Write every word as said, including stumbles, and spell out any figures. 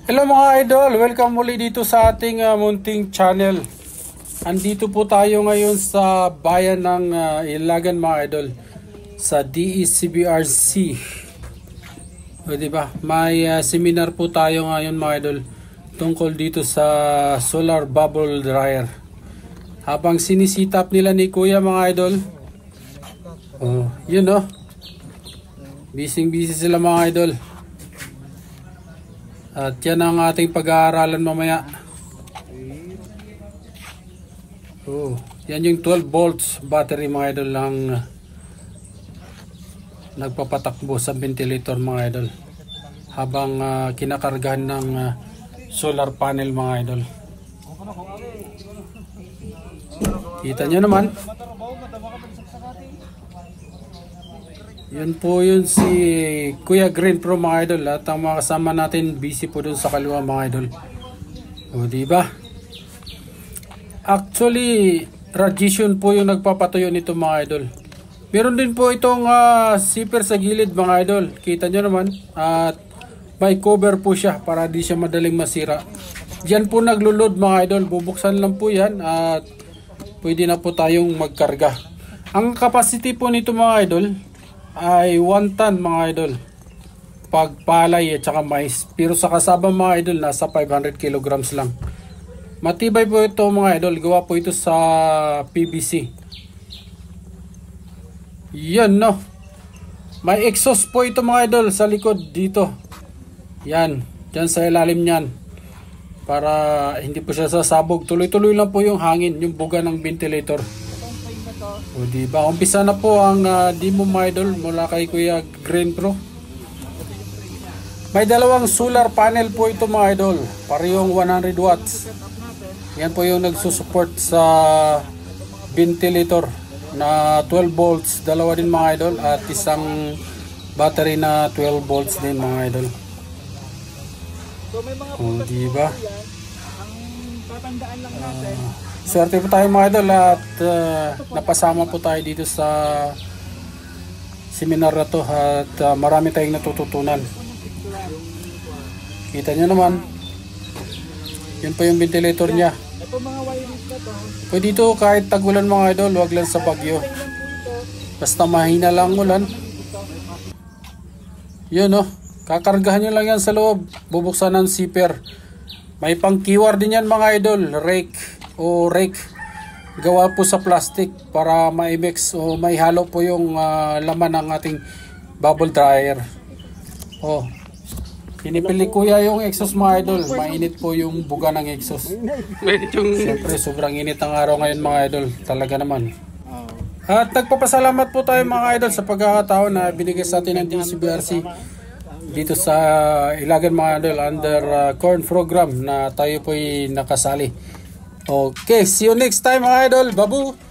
Hello mga idol, welcome muli dito sa ating uh, munting channel. Andito po tayo ngayon sa bayan ng uh, Ilagan mga idol, sa D E C B R C. O diba? May uh, seminar po tayo ngayon mga idol tungkol dito sa solar bubble dryer. Habang sinisitap nila ni Kuya mga idol. Oh, yun oh. Busy busy sila mga idol. At yan ang ating pag-aaralan mamaya. Oh, yan yung twelve volts battery mga idol lang uh, nagpapatakbo sa ventilator mga idol. Habang uh, kinakargahan ng uh, solar panel mga idol. Kita nyo naman. Yun po yun si Kuya Green Pro mga idol, at ang mga kasama natin busy po dun sa kaliwa mga idol. O diba? Actually, radiation po yung nagpapatuyo nito mga idol. Meron din po itong uh, zipper sa gilid mga idol. Kita nyo naman. At may cover po siya para di siya madaling masira. Diyan po naglo-load mga idol. Bubuksan lang po yan at pwede na po tayong magkarga. Ang capacity po nito mga idol ay one ton mga idol pag palay at saka mais, pero sa kasama mga idol nasa five hundred kilograms lang. Matibay po ito mga idol, gawa po ito sa P V C. Yan no, may exhaust po ito mga idol sa likod dito, yan, dyan sa ilalim nyan, para hindi po siya sasabog. Tuloy tuloy lang po yung hangin, yung buga ng ventilator. O diba, umpisa na po ang uh, demo mga idol mula kay Kuya Green Pro. May dalawang solar panel po ito mga idol, parehong one hundred watts. Yan po yung nagsusupport sa ventilator na twelve volts, dalawa din mga idol, at isang battery na twelve volts din mga idol. O diba, tatandaan lang natin. Uh, swerte po tayo mga idol at uh, napasama po tayo dito sa seminar na to, at uh, marami tayong natututunan. Kita nyo naman, yun po yung ventilator nya. Ito mga wirings na to. Pwede dito kahit tagulan mga idol, wag lang sa bagyo. Basta mahina lang ulan. Yun oh, kakargahan nyo lang yan sa loob, bubuksan ng zipper. May pang keyword din yan mga idol, rake o rake, gawa po sa plastic para ma-mix o maihalo po yung uh, laman ng ating bubble dryer. Oh, pinipili kuya yung exhaust mga idol, mainit po yung buga ng exhaust. Siyempre sobrang init ang araw ngayon mga idol, talaga naman. At nagpapasalamat po tayo mga idol sa pagkakataon na binigay sa atin ng D E C B R C dito sa Ilagan mga idol under uh, corn program na tayo po'y nakasali. Okay, see you next time mga idol. Babu!